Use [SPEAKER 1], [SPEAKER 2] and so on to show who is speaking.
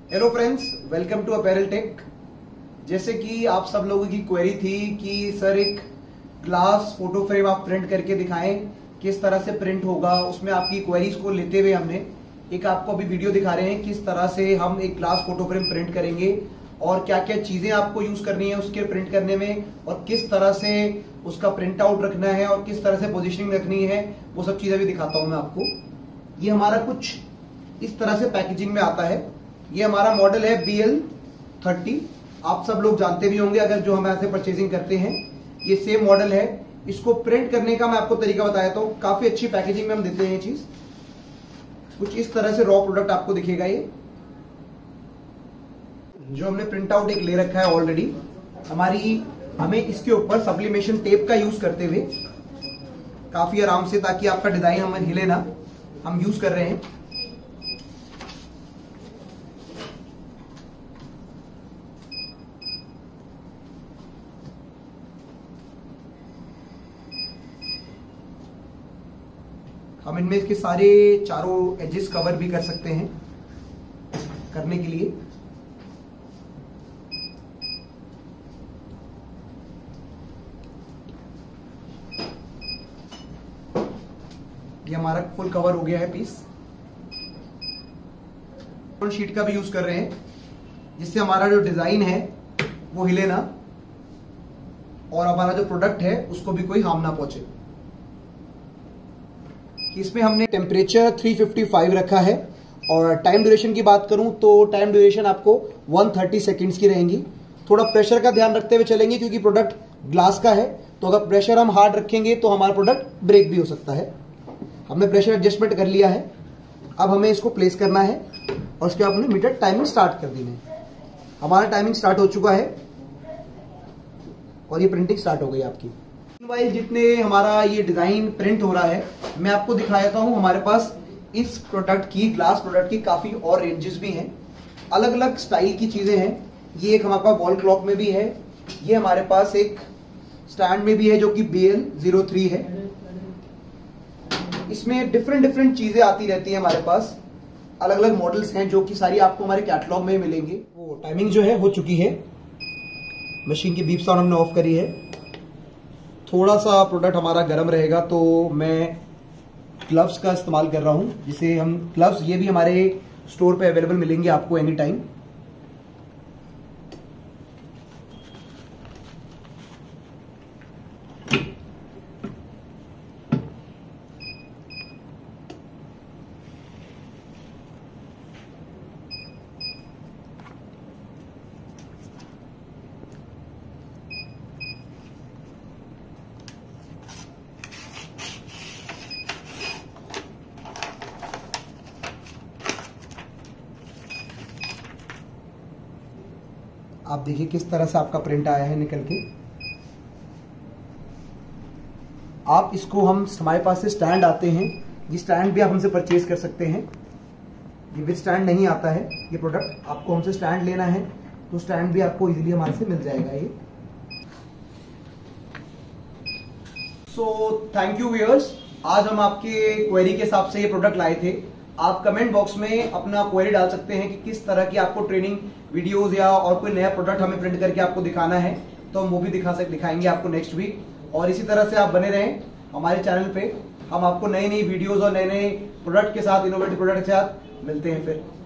[SPEAKER 1] Hello friends, welcome to apparel tech. जैसे कि आप सब लोगों की क्वेरी थी कि सर एक ग्लास फोटो फ्रेम आप प्रिंट करके दिखाएं, किस तरह से प्रिंट होगा। उसमें आपकी क्वेरीज को लेते हुए हमने एक आपको अभी वीडियो दिखा रहे हैं किस तरह से हम एक ग्लास फोटो फ्रेम प्रिंट करेंगे और क्या क्या चीजें आपको यूज करनी है उसके प्रिंट करने में, और किस तरह से उसका प्रिंट आउट रखना है और किस तरह से पोजिशनिंग रखनी है, वो सब चीजें भी दिखाता हूं मैं आपको। ये हमारा कुछ इस तरह से पैकेजिंग में आता है। ये हमारा मॉडल है BL30। आप सब लोग जानते भी होंगे अगर जो हम यहाँ से परचेजिंग करते हैं। ये सेम मॉडल है। इसको प्रिंट करने का मैं आपको तरीका बताया तो काफी अच्छी पैकेजिंग में हम देते हैं ये चीज। कुछ इस तरह से रॉ प्रोडक्ट आपको दिखेगा। ये जो हमने प्रिंट आउट एक ले रखा है ऑलरेडी, हमें इसके ऊपर सब्लिमेशन टेप का यूज करते हुए काफी आराम से, ताकि आपका डिजाइन हमें हिले ना, हम यूज कर रहे हैं। हम इनमें इसके सारे चारों एजेस कवर भी कर सकते हैं। करने के लिए ये हमारा फुल कवर हो गया है पीस। शीट का भी यूज कर रहे हैं जिससे हमारा जो डिजाइन है वो हिले ना और हमारा जो प्रोडक्ट है उसको भी कोई हार्म ना पहुंचे। इसमें हमने टेम्परेचर 355 रखा है और टाइम ड्यूरेशन की बात करूं तो टाइम ड्यूरेशन आपको 130 सेकेंड्स की रहेंगी। थोड़ा प्रेशर का ध्यान रखते हुए चलेंगे क्योंकि प्रोडक्ट ग्लास का है, तो अगर प्रेशर हम हार्ड रखेंगे तो हमारा प्रोडक्ट ब्रेक भी हो सकता है। हमने प्रेशर एडजस्टमेंट कर लिया है। अब हमें इसको प्लेस करना है और उसके बाद हमने मीटर टाइमिंग स्टार्ट कर दी है। हमारा टाइमिंग स्टार्ट हो चुका है और ये प्रिंटिंग स्टार्ट हो गई आपकी। मोबाइल जितने हमारा ये डिजाइन प्रिंट हो रहा है, मैं आपको दिखा देता हूं। हमारे पास इस प्रोडक्ट की, ग्लास प्रोडक्ट की काफी और रेंजेस भी हैं, अलग अलग स्टाइल की चीजें हैं। ये एक हमारे पास वॉल क्लॉक में भी है, ये हमारे पास एक स्टैंड में भी है जो कि BL03 है। इसमें डिफरेंट चीजें आती रहती है। हमारे पास अलग अलग मॉडल्स हैं जो कि सारी आपको हमारे कैटलॉग में मिलेंगे। वो टाइमिंग जो है हो चुकी है। मशीन की बीप साउंड हमने ऑफ करी है। थोड़ा सा प्रोडक्ट हमारा गर्म रहेगा तो मैं ग्लव्स का इस्तेमाल कर रहा हूं, जिसे हम ग्लव्स ये भी हमारे स्टोर पे अवेलेबल मिलेंगे आपको एनी टाइम। आप देखिए किस तरह से आपका प्रिंट आया है निकल के। आप इसको, हमारे पास से स्टैंड आते हैं, ये स्टैंड भी आप हमसे परचेज कर सकते हैं। ये विद स्टैंड नहीं आता है ये प्रोडक्ट, आपको हमसे स्टैंड लेना है तो स्टैंड भी आपको इजीली हमारे से मिल जाएगा ये। सो थैंक यू व्यूअर्स, आज हम आपके क्वेरी के हिसाब से ये प्रोडक्ट लाए थे। आप कमेंट बॉक्स में अपना क्वेरी डाल सकते हैं कि किस तरह की आपको ट्रेनिंग वीडियोस या और कोई नया प्रोडक्ट हमें प्रिंट करके आपको दिखाना है, तो हम वो भी दिखाएंगे आपको नेक्स्ट वीक। और इसी तरह से आप बने रहें हमारे चैनल पे। हम आपको नई वीडियोस और नए प्रोडक्ट के साथ, इनोवेटिव प्रोडक्ट के साथ मिलते हैं फिर।